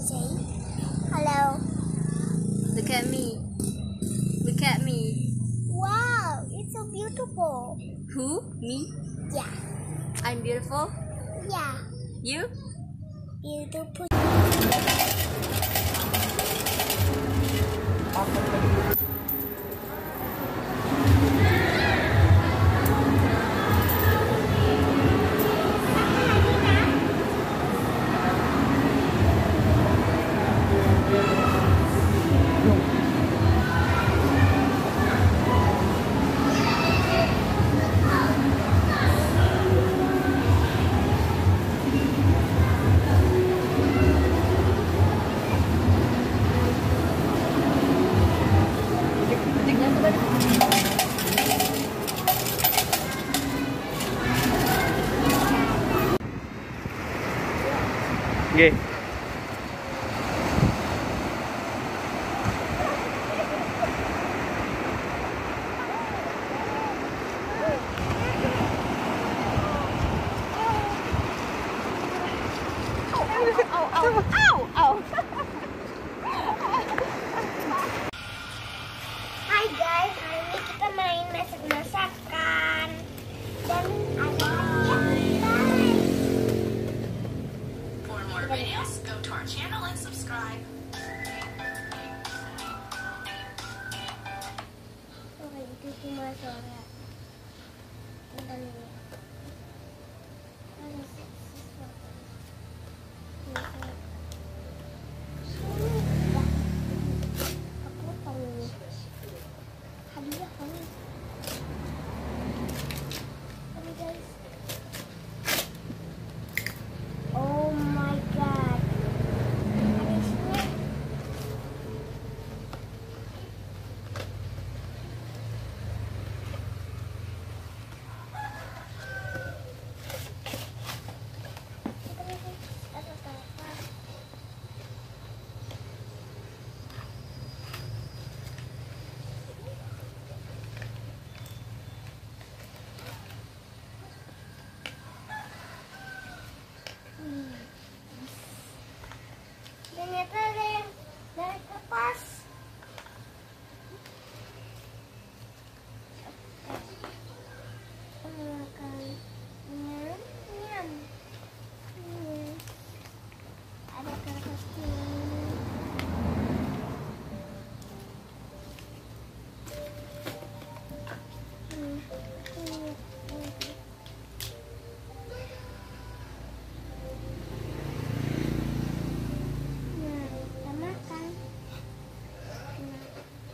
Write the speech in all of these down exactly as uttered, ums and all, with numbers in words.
Say hello. Look at me. Look at me. Wow, it's so beautiful. Who? Me? Yeah. I'm beautiful? Yeah. You? Beautiful. Nggih. Hai guys, hari ini kita main masak-masakan dan ada hadiah. For more videos, go to our channel and subscribe. Oh, itu cuma suara. Bentar ini. Ada sesuatu. Aku tahu ini. Hadiah kamu. Ini guys. Oh my god. Ada isinya. Ternyata ada yang dari kertas. Kita makan nyam nyam. Hmm. Ada kertas ini. Hmm. Hmm. Hmm. Nah, kita makan. Nah,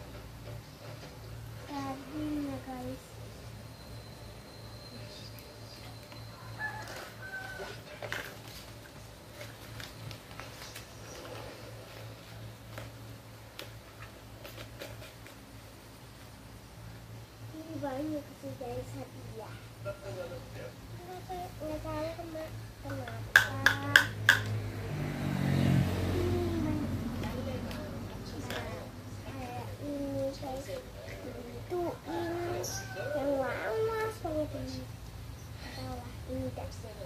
dagingnya guys. Ini banyak sih guys hadiah. Kenapa nggak tahu kema kenapa? Ini guys, itu ini yang lama banget ini. Tahu lah, ini dah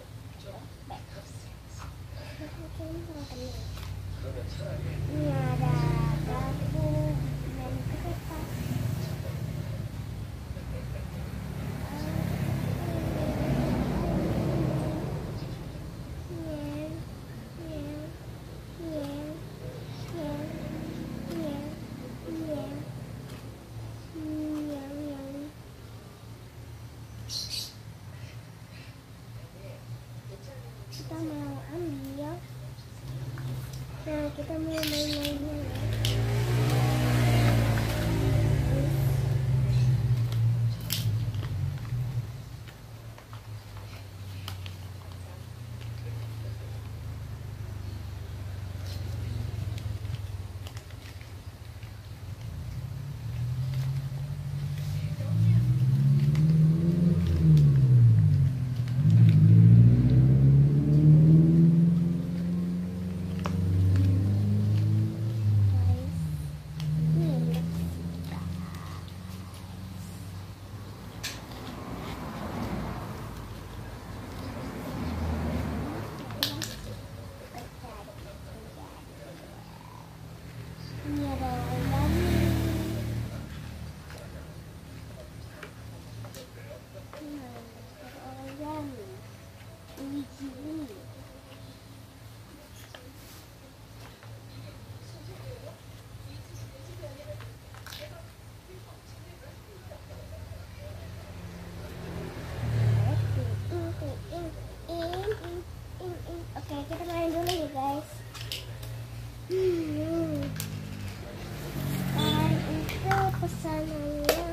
ini ada garpu dan kertas. Nyem, nyem, nyem, nyem, nyem, nyem, nyem, nyem. Kita mau ambil. Nah, kita mau main-mainnya. ada origami. Hmm, ada origami. Luigi ini. Oke, kita main dulu ya guys. Hmm. Sekarang itu pesanannya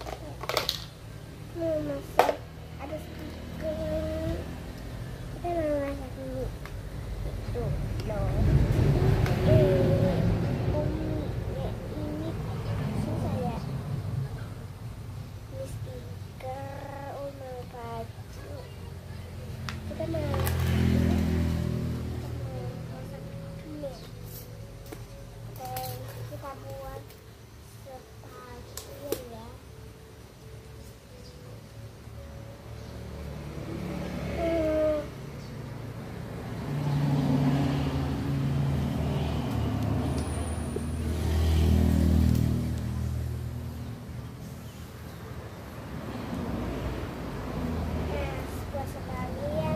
mau masak, ada stiker. Kita mau masak dulu. Itu loh. Eh, uminya ini susah ya. Ini stiker, oh mau baju. Kita mau kita buat sepagian ya. Hmm. Nah, sebuah sebagian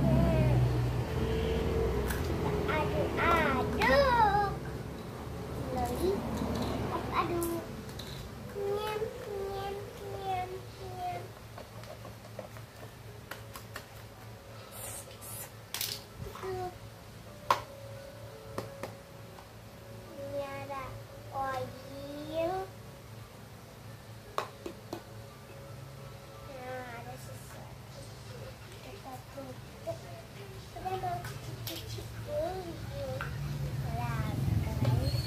kita aduk-aduk. Lalu aduk, nyem nyem nyem nyem. Itu ini ada oil. Nah, ada sisa. Kita tutup. Kita mau cuci-cuci dulu. Nah, guys.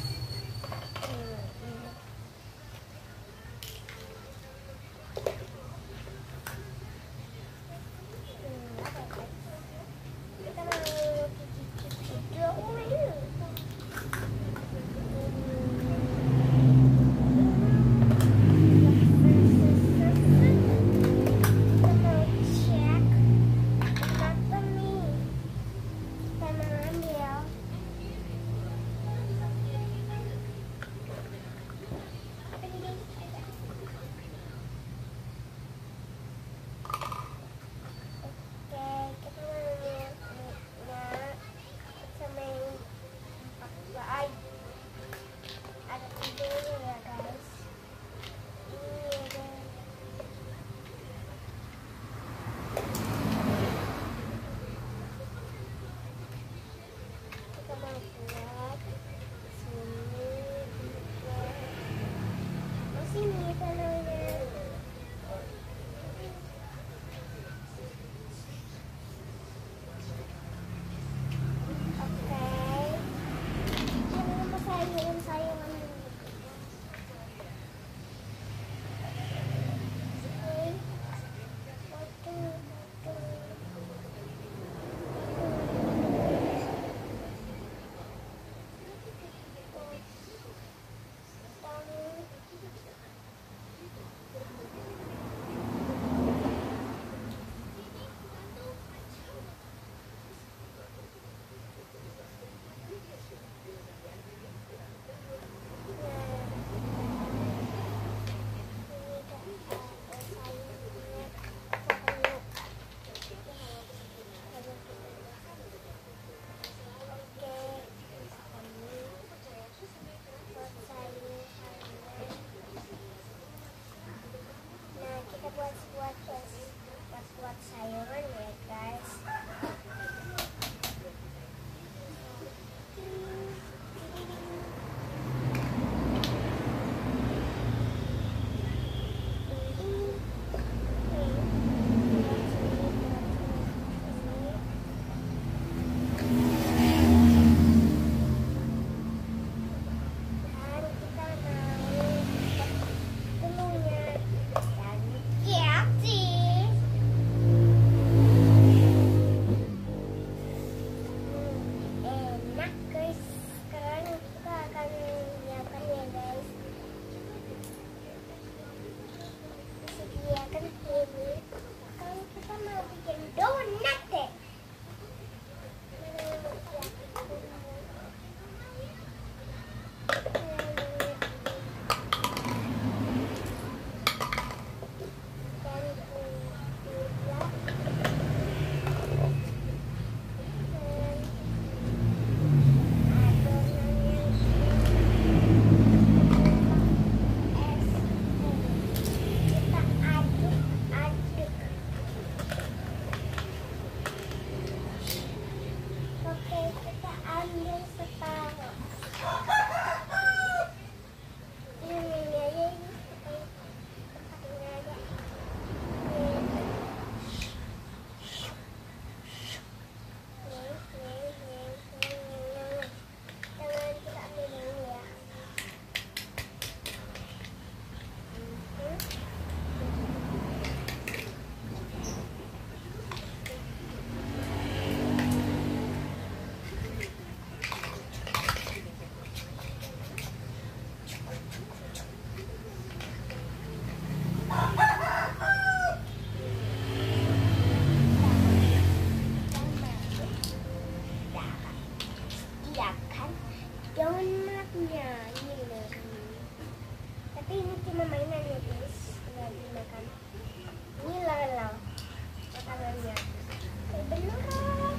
donatnya ini loh. Tapi ini cuma mainan ya guys, nggak dimakan. Ini loh makanannya kayak beneran.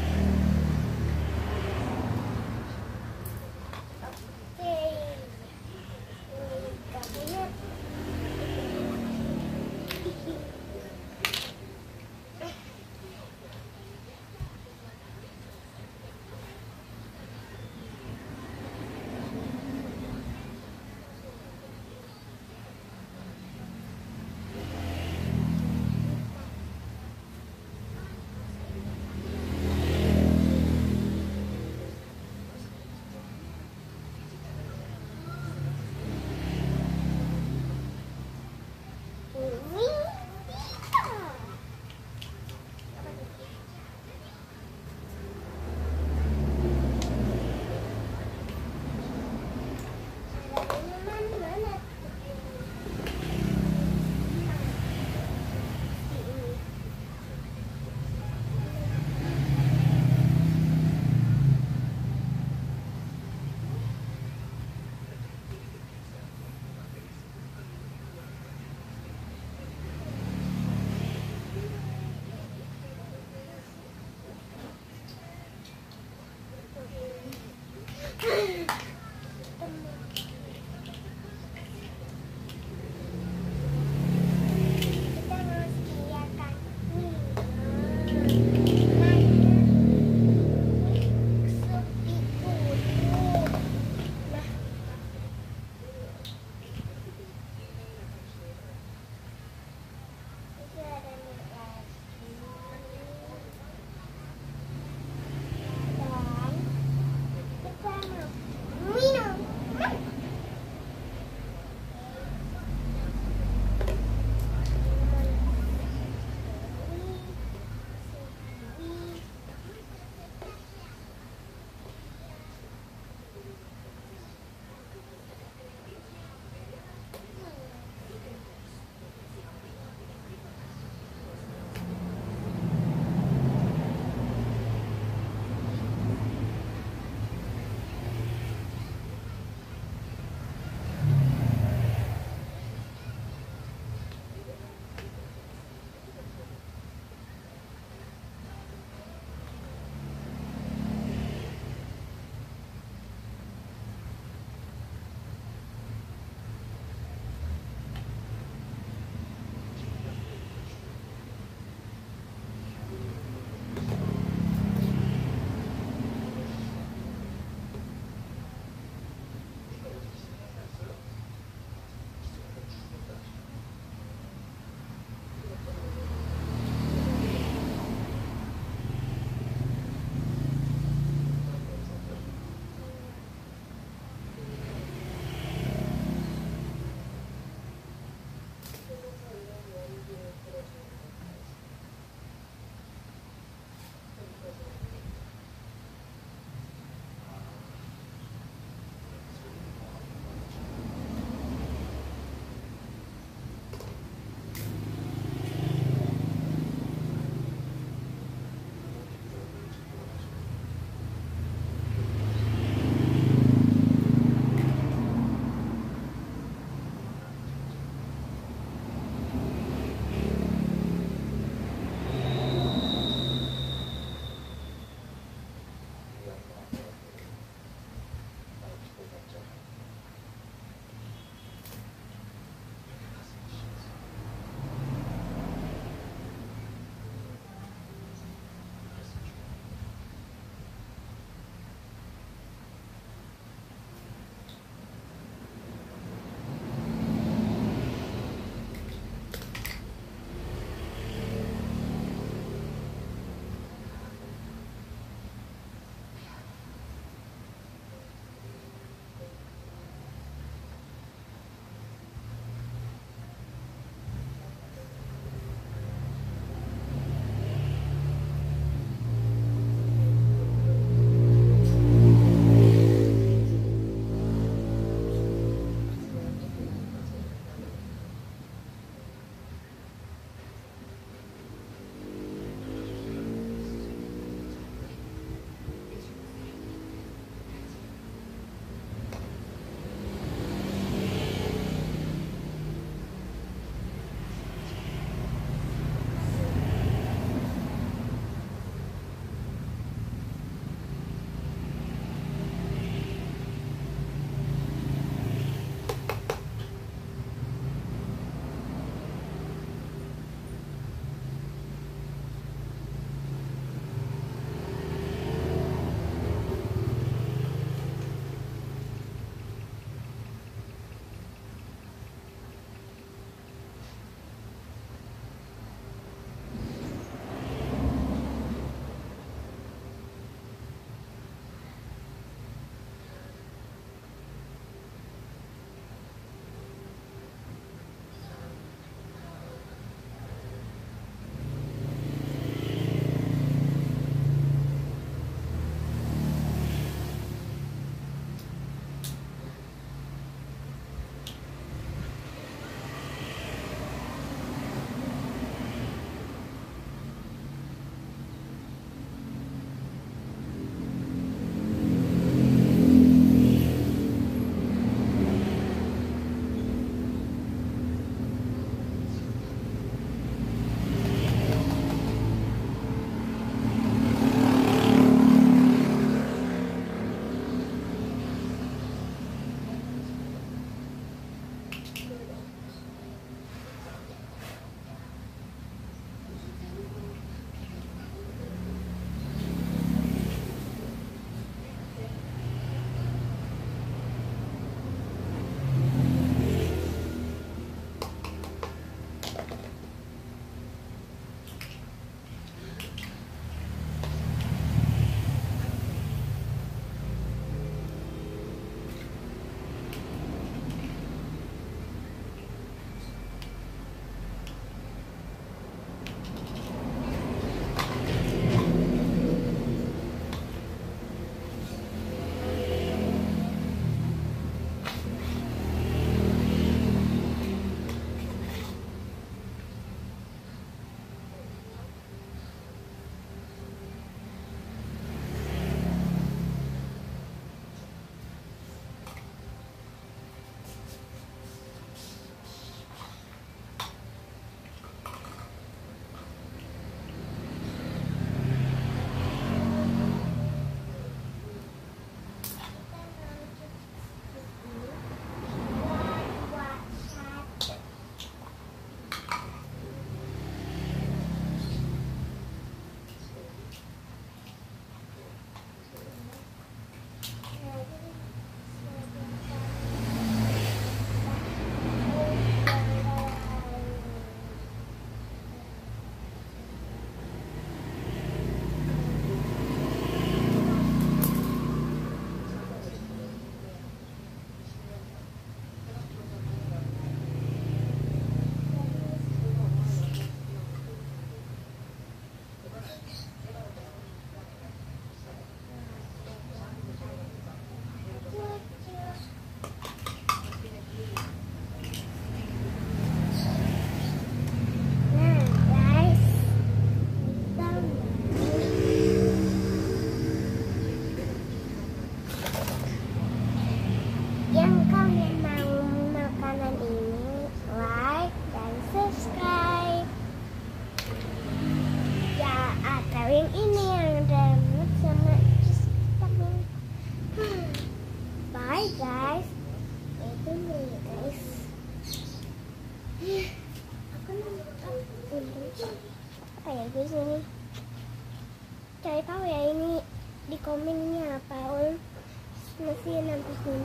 Oke, ini kabinet. Dan kita mau Yang kalian mau makanan ini, like dan subscribe. Ya, atau yang ini yang remote sama vitamin. Hmm. Bye guys. Itu nih guys. Aku nonton apa ya guys ini? Cari tahu ya ini di komennya apa. Masih nanti sih.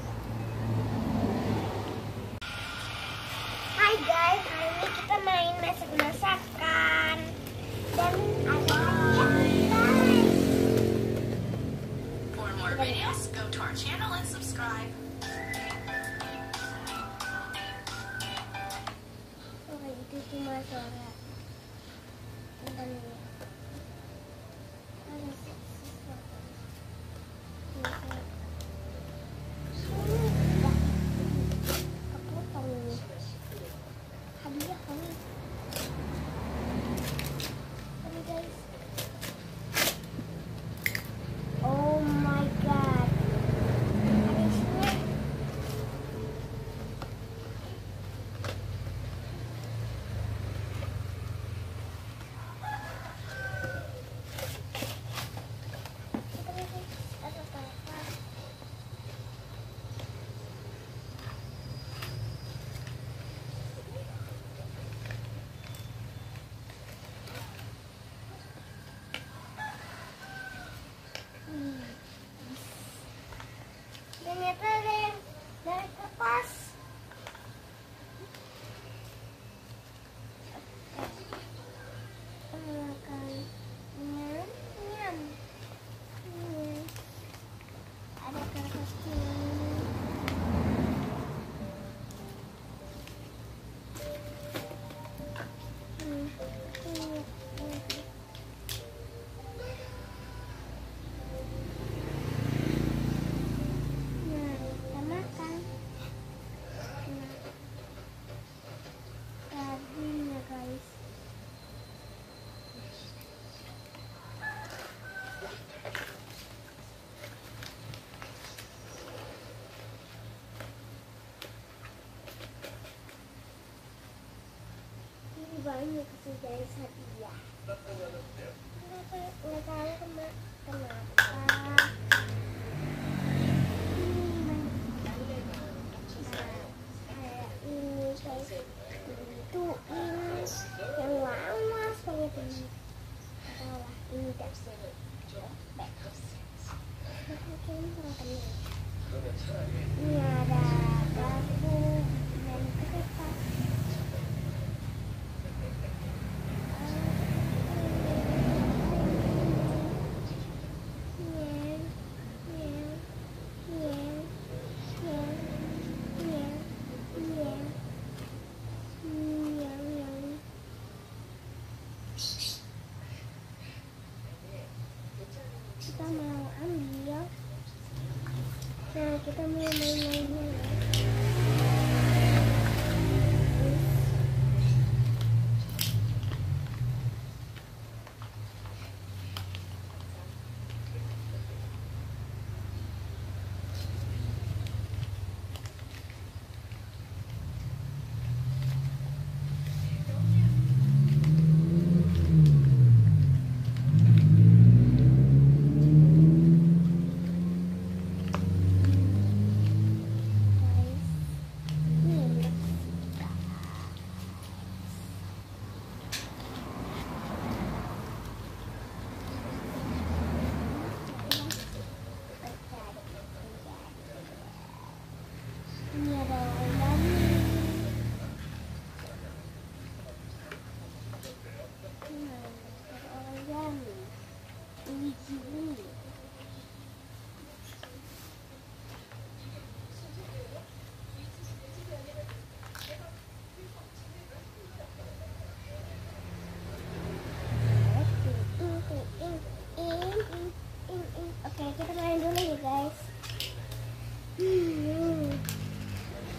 Hai guys, hari ini kita main masak-masakan dan ada guys. For more videos, go to our channel and subscribe. Oh itu cuma suara. Bentar ya. Ada sesuatu. Oh my god. Habisnya. Ternyata ada yang dari kertas. Makan. Nyam, nyam. Hmm. Ada kertasnya. Hmm. Hmm. Hmm. Nah, kita makan. Nah, dagingnya guys. Ini banyak sih guys hadiah. Kenapa? Nggak tahu kena kenapa. Ini guys, itu ini yang lawas banget ini. Salah, ini dah ini ada batu dan kertas. Kita mau ambil. Nah, kita mau main-mainnya. Ini ada origami. Ini ada origami. Ini gini. Oke, kita main dulu ya guys. Hmm.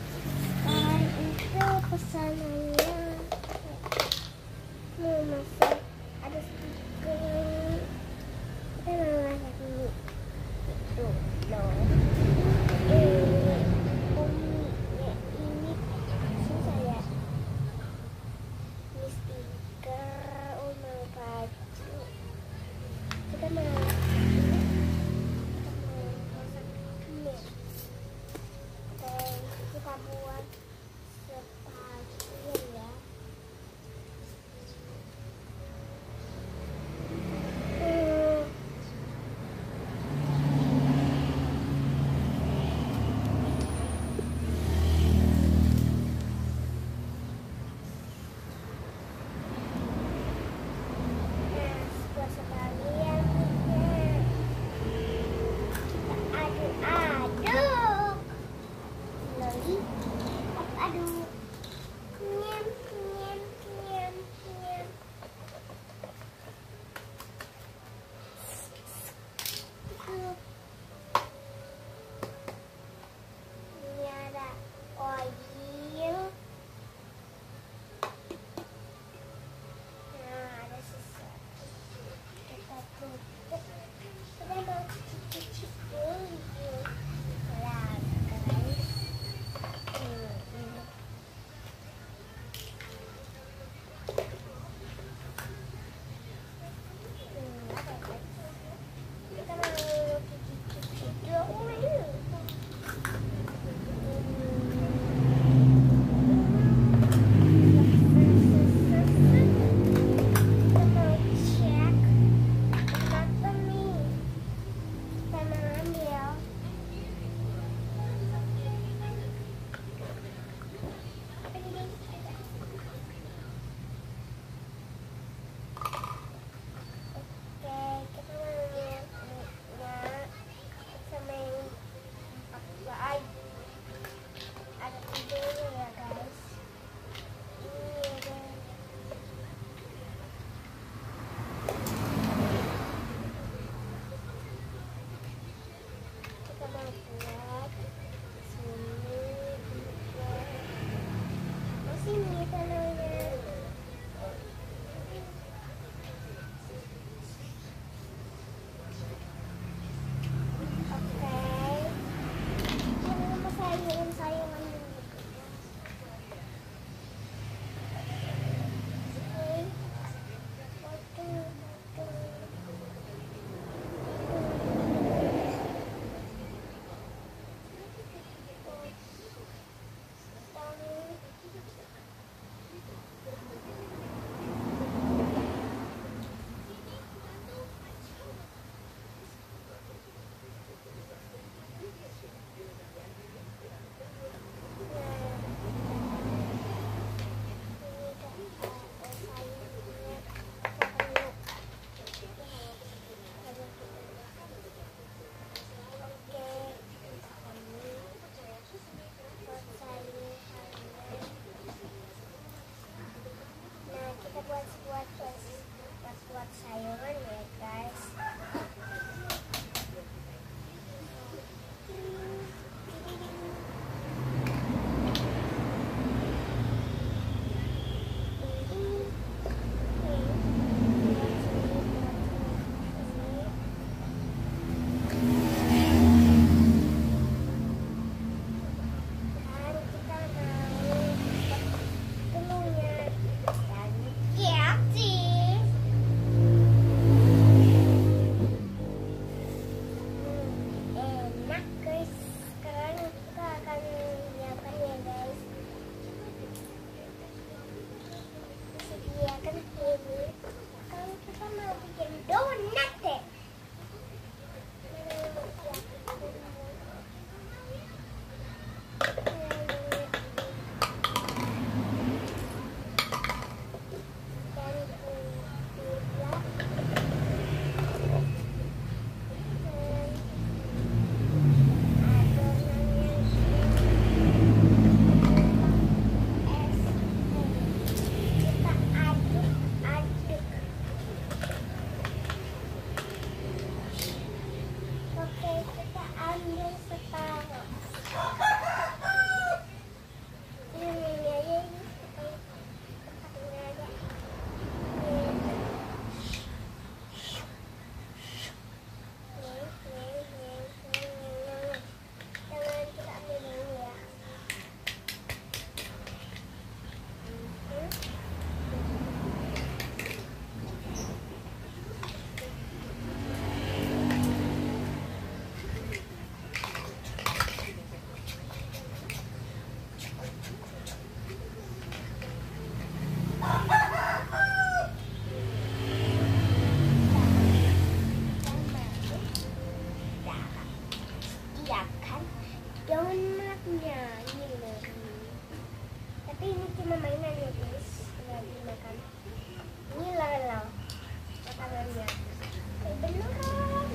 donatnya ini loh. Tapi ini cuma mainan ya guys, nggak dimakan. Ini loh makanannya kayak beneran.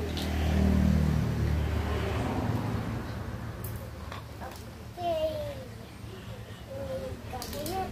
Oke, ini kabinnya.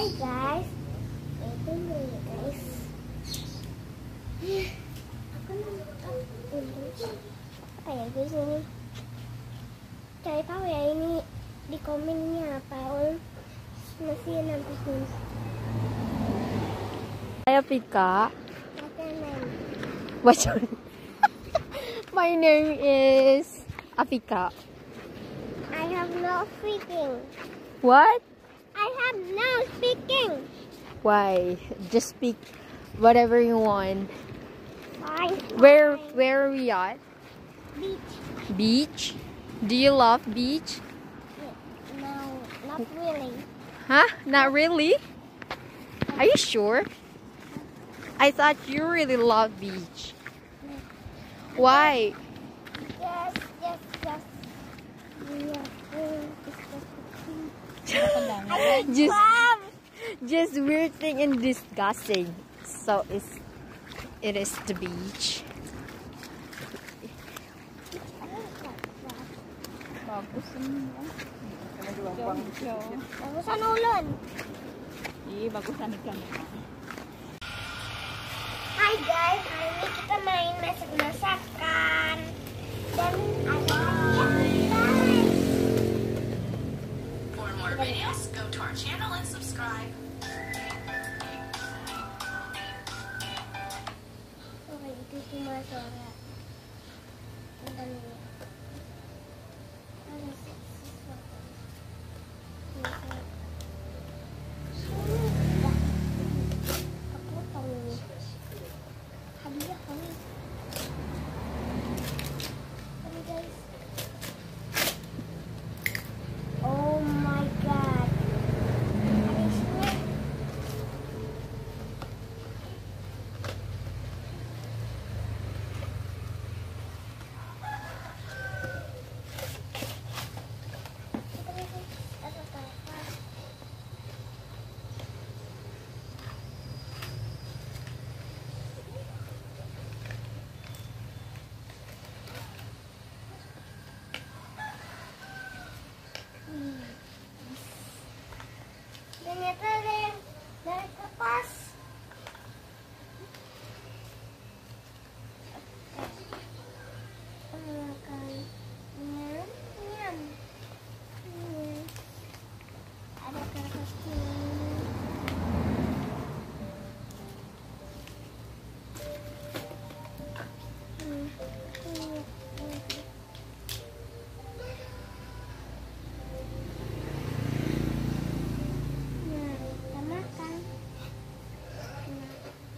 Hai guys, itu dulu ya guys. Aku apa ya guys ini? Cari tahu ya ini di komennya apa om masih nanti. Saya Pika. Apa name? What's your name? My name is Afika. I have no speaking. What? I have no speaking. Why? Just speak whatever you want. Fine. Where fine. where are we at? Beach? Beach? Do you love beach? No, not really. Huh? Not really? Are you sure? I thought you really love beach. Why? Yes, yes, yes. Yes, Just just weird thing and disgusting. So it's it is the beach. Bagus ini ya. Jauh-jauh. Bagusan ulun. Iya, bagusan ikan. Hai guys, hari ini kita main masak-masakan dan ada guys. For more videos, go to our channel and subscribe. Oh, itu cuma suara. Bentar dulu. Ada sesuatu. Aku tahu ini. Hadiah kali. Ini guys. Oh my god. Ada isinya. Ternyata ada yang dari kertas. Makan. Nyam, nyam. Hmm. Ada kertas ini. Hmm. Hmm. Hmm. Nah, kita makan. Nah,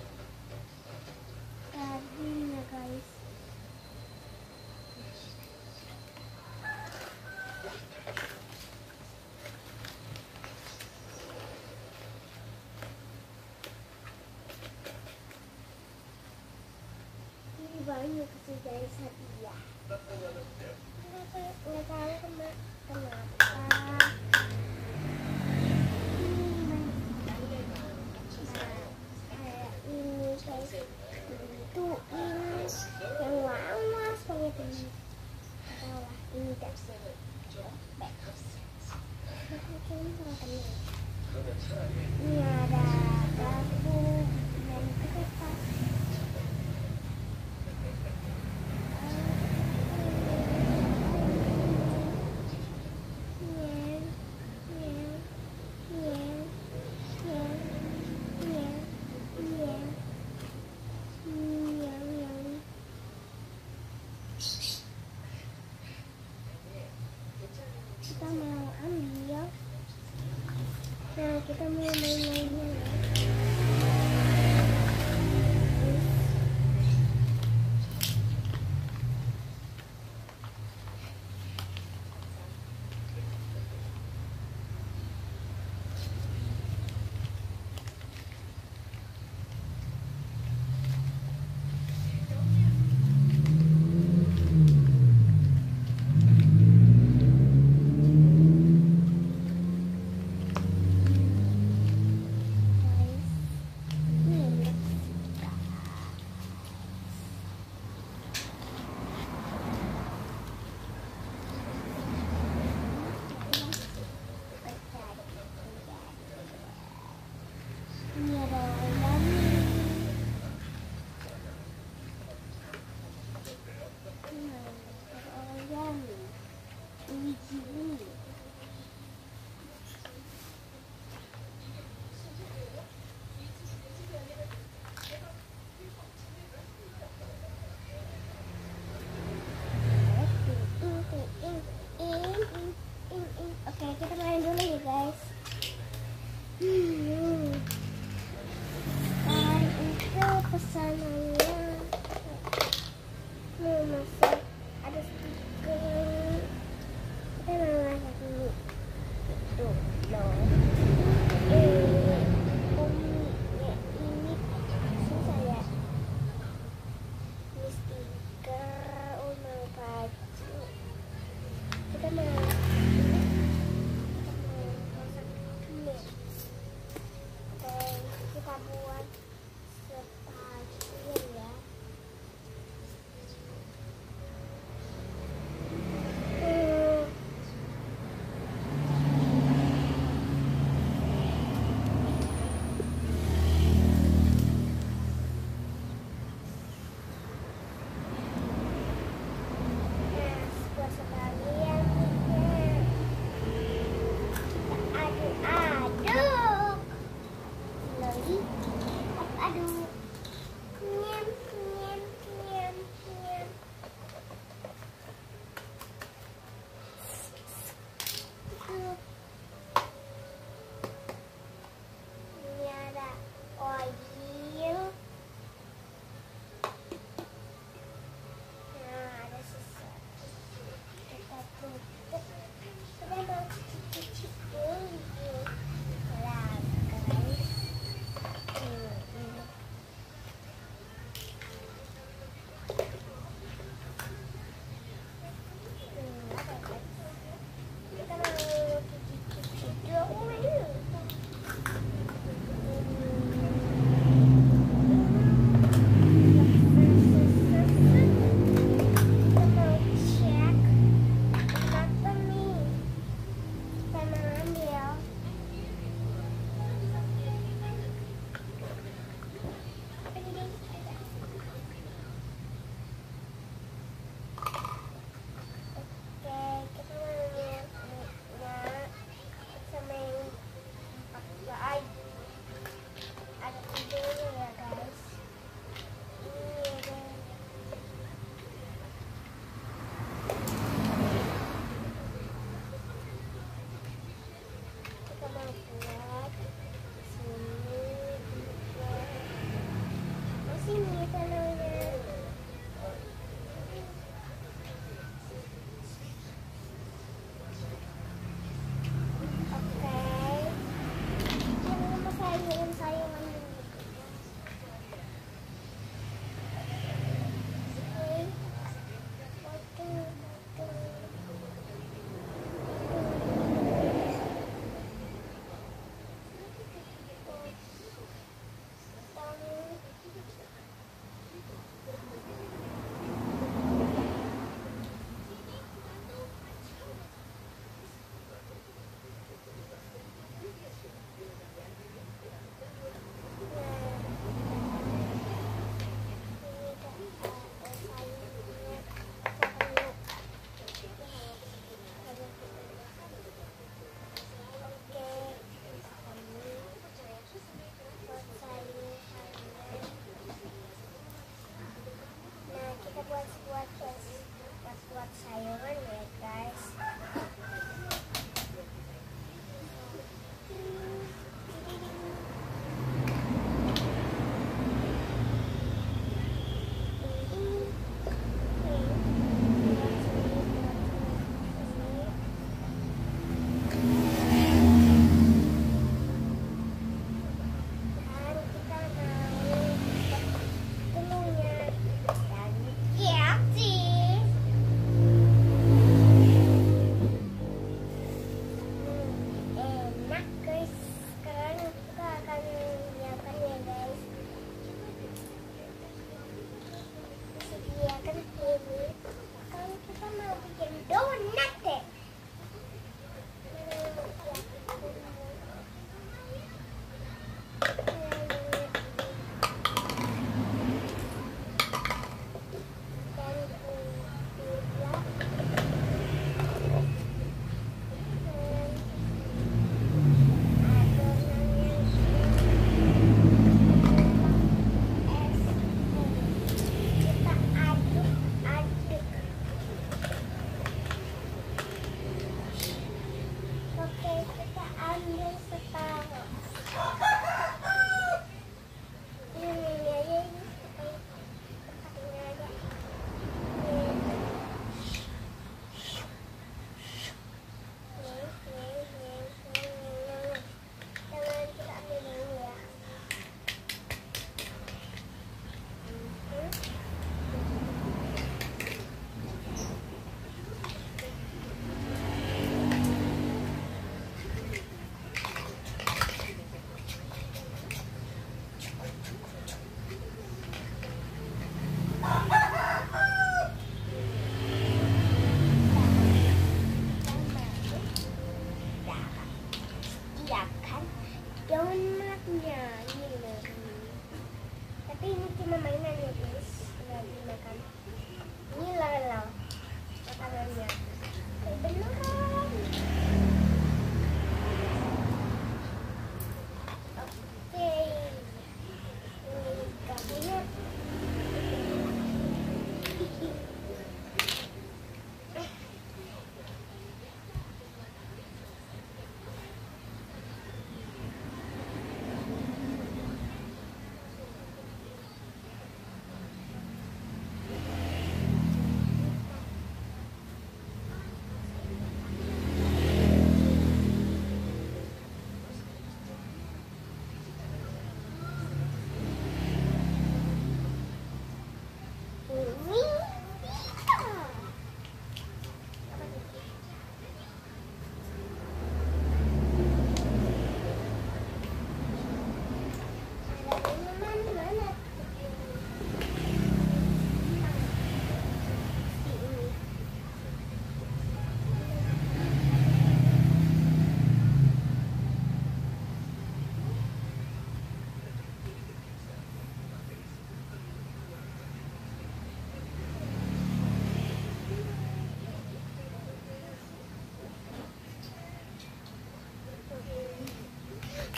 tadinya guys. Ini banyak sih guys hadiah. Kenapa? Nggak tahu kema- kenapa. Ini guys, itu ini yang lawas banget ini. Tahu lah, ini guys. Ini ada garpu dan kertas. Nyem, nyem, nyem, nyem, nyem, nyem, nyem, nyem. Kita mau ambil. Nah, kita mau main-mainnya. Guys.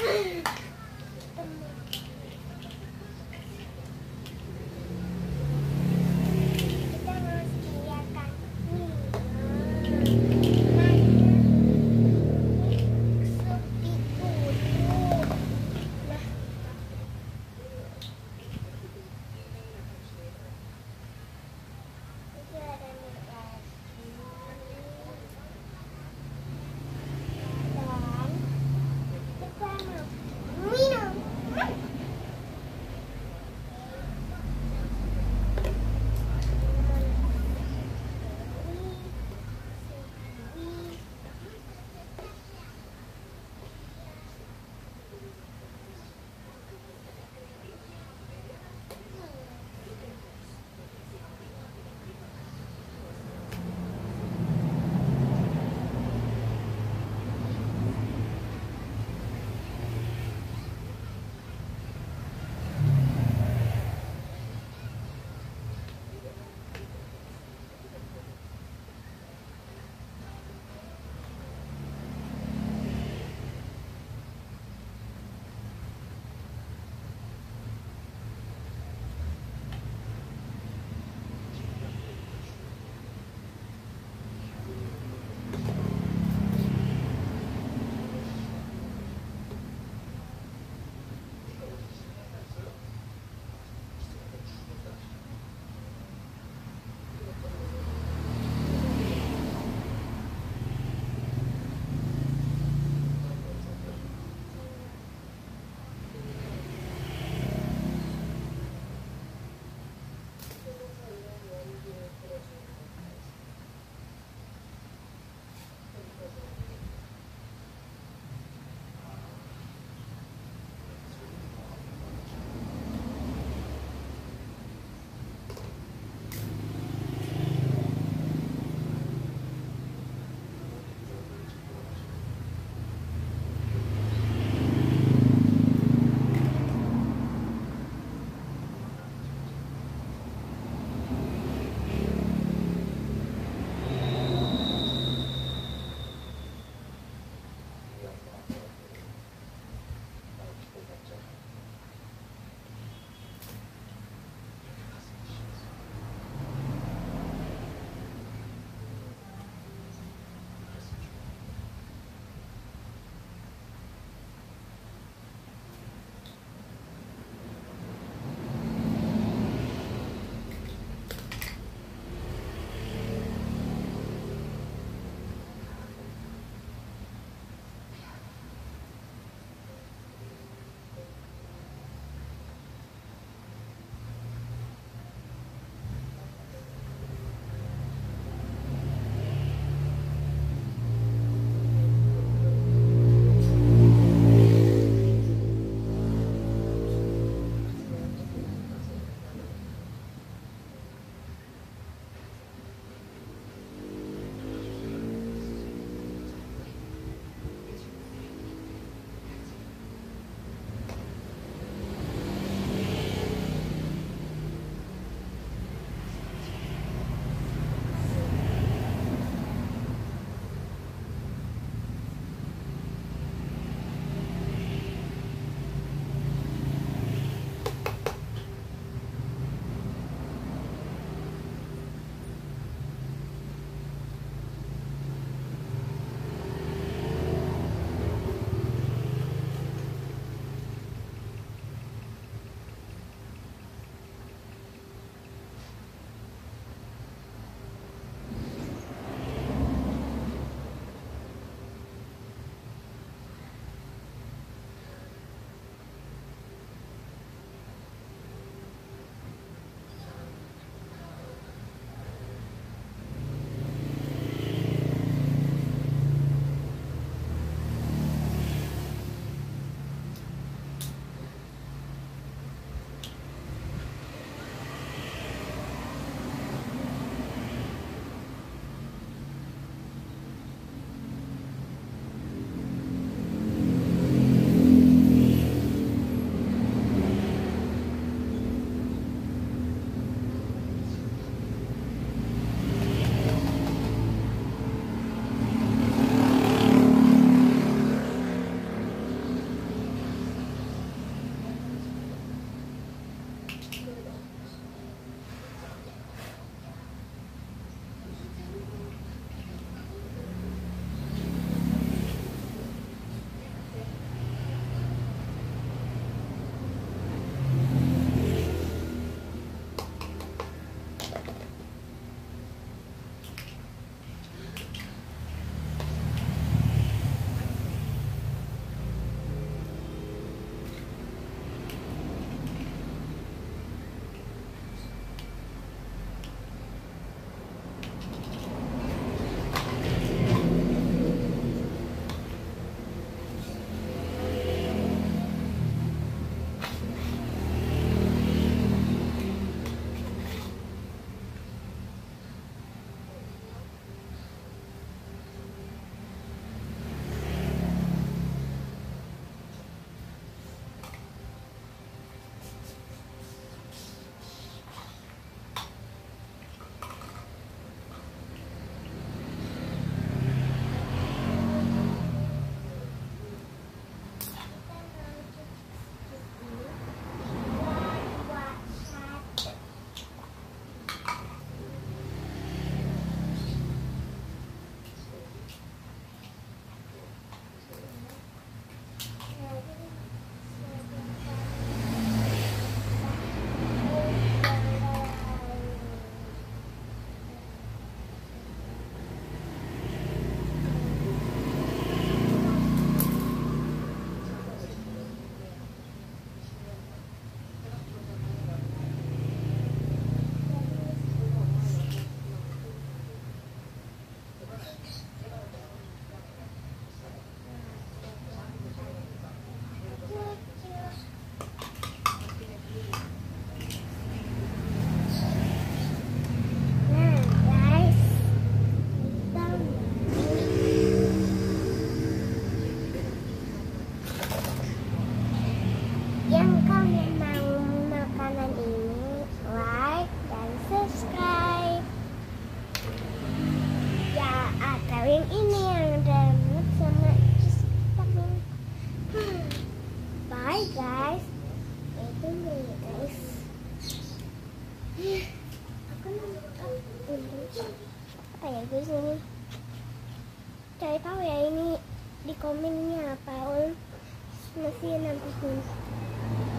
Kita mau sediakan nih. Nah, sup itu dulu. Nah, itu ada mie lagi. Dan kita mau kalian mau makanan ini, like dan subscribe. Ya, atau yang ini yang donut sama cheese topping. Hmm. Bye guys. Itu nih guys. Aku nonton apa ya guys ini? Cari tahu ya ini di komennya apa. Masih nanti